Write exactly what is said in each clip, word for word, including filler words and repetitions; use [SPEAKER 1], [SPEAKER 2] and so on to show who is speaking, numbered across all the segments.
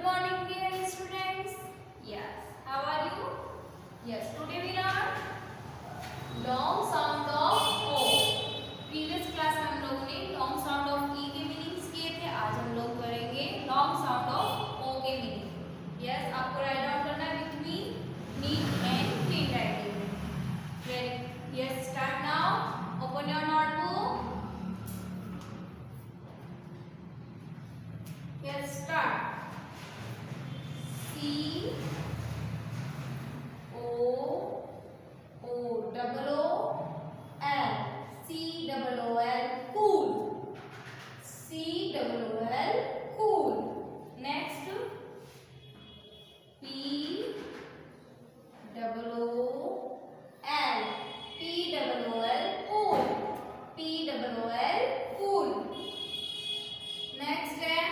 [SPEAKER 1] morning, dear students. Yes, how are you? Yes, today we learn long sound of O. Previous class में हम लोगों ने long sound of E के meanings किए थे. आज हम लोग करेंगे long sound of O के meaning. Yes, आपको write down करना है with me, neat and clean writing. Ready? Yes, start now. Open your notebook. Yes, start. C O O double O L C double O L cool. C double O L cool. Next P double O L P double O L cool. P double O L cool. Next है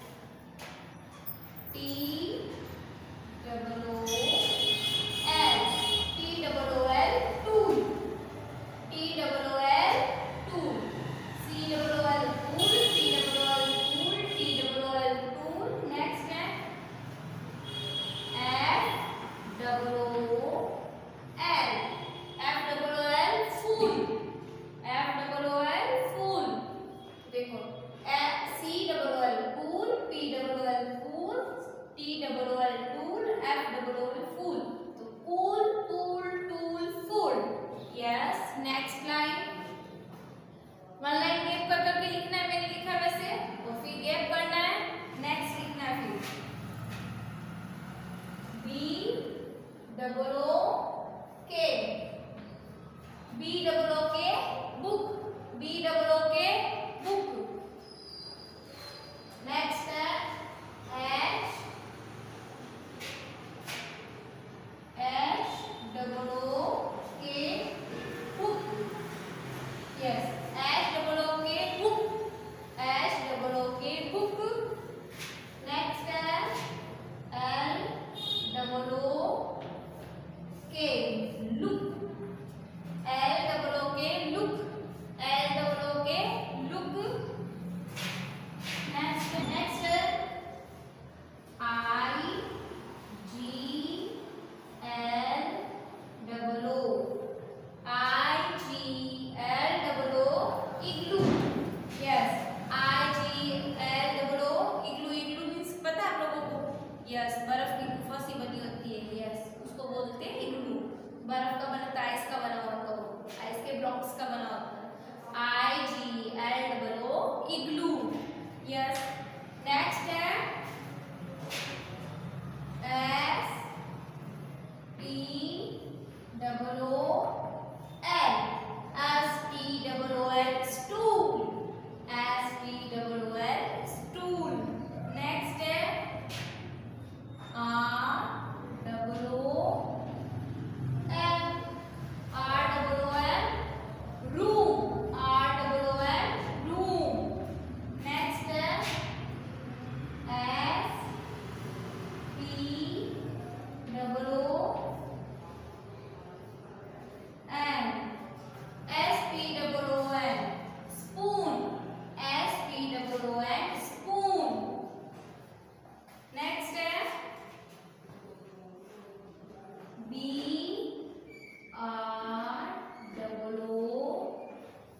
[SPEAKER 1] T double O L T double O L tool. T double O L tool. C double O L tool. T double O L tool. T double O L tool. Next है F double O L F double O L fool. F double O L fool. देखो C double O L cool. P double O L cool. T double O L tool. F double O L fool. तो cool, tool, tool, fool. Yes. Next line. One line gap कर करके लिखना है. मैंने लिखा वैसे. तो फिर गैप करना है. Next लिखना है फिर. B double O K. B double O K book. B double O K book. Next है H H double O K hook. Yes, H double O K hook. H double O K hook. Next है L double O K look. L double O K look. L double O K look. Next next I G L double O I G L double O igloo. Yes, I G L double O igloo. Igloo means पता है आप लोगों को? Yes, बर्फ की गुफा सी बनी होती है. Yes, उसको बोलते हैं igloo. बर्फ का बना, आइस का बना होता है वो. आइस के ब्लॉक्स का बना होता है. I G L double O igloo. Yes. Next है S T double O L S T double O L stool. S T double O L stool. Next है R double O L R double O L room. R double O L room. Next है S P double O N S P double O N spoon. S P double O N spoon. Next है B R double O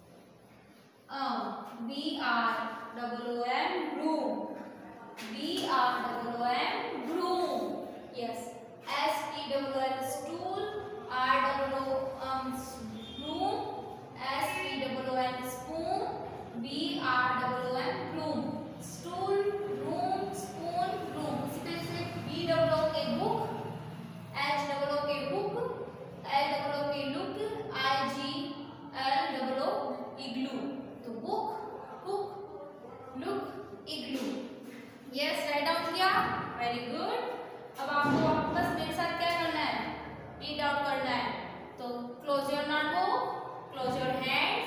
[SPEAKER 1] um, B R double O M room. B R double O M broom. Yes. S T double O L stool. R double O um broom. S P double O N spoon. B R double O M broom. Stool, broom, spoon, broom. इसी तरह से B double O के book. H double O के book. L double O के look. I G L double O igloo. तो book, book, look, igloo. Yes, write down किया? Very good. अब आपको वापस मेरे साथ क्या करना है? Read out करना है. तो close your notebook, close your hands.